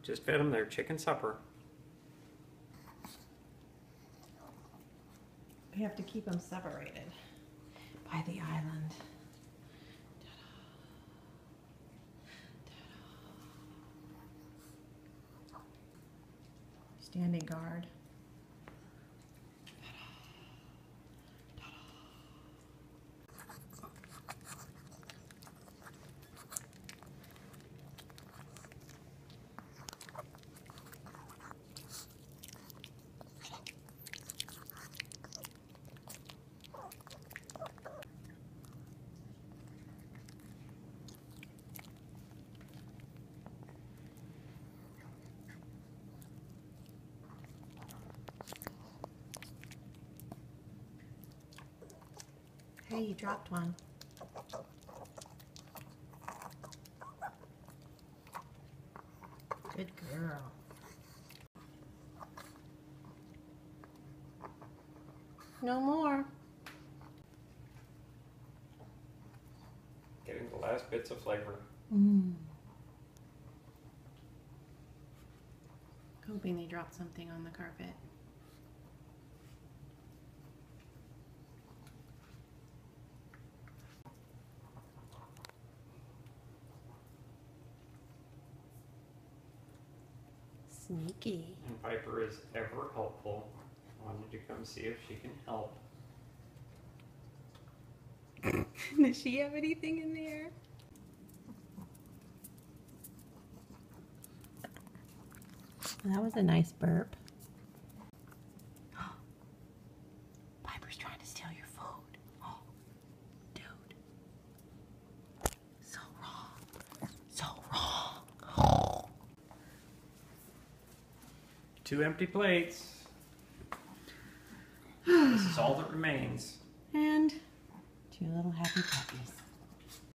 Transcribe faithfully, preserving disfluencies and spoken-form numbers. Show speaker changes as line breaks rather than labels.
Just fed them their chicken supper.
We have to keep them separated by the island. Standing guard. Hey, you dropped one. Good girl. No more.
Getting the last bits of flavor.
Mm. Hoping they dropped something on the carpet. Sneaky.
And Piper is ever helpful. Wanted to come see if she can help.
Does she have anything in there? That was a nice burp. Piper's trying to steal your food. Oh, dude. So wrong. So wrong.
Two empty plates. This is all that remains.
And two little happy puppies.